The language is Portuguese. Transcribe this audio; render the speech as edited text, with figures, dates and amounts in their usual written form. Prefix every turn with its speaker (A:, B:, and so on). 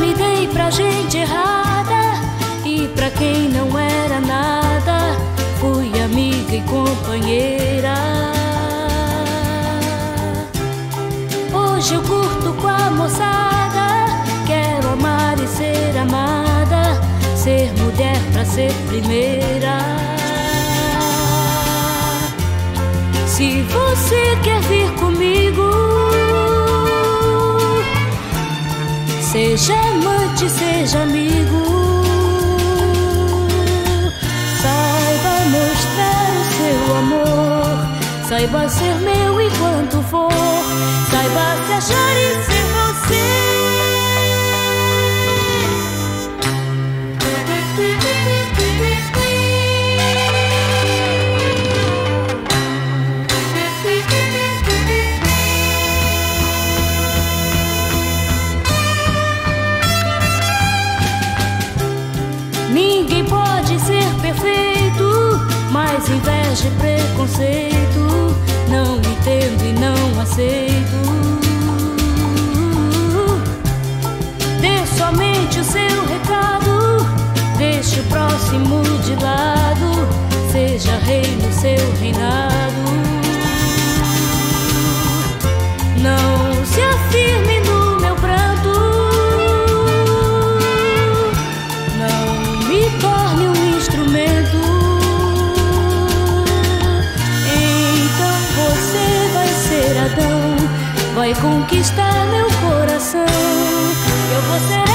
A: me dei pra gente errada, e pra quem não era nada fui amiga e companheira. Hoje eu curto com a moçada, quero amar e ser amada, ser mulher pra ser primeira. Se você quer vir comigo, seja amante, seja amigo, saiba mostrar o seu amor, saiba ser meu enquanto for, saiba se achar e ser você. Ninguém pode ser perfeito, mas inveja e preconceito não entendo e não aceito. Dê somente o seu recado, deixe o próximo de lado, seja rei no seu reinado. Não se afirme no meu pranto, não me torne um instrumento. Então você vai ser Adão, vai conquistar meu coração. Eu vou ser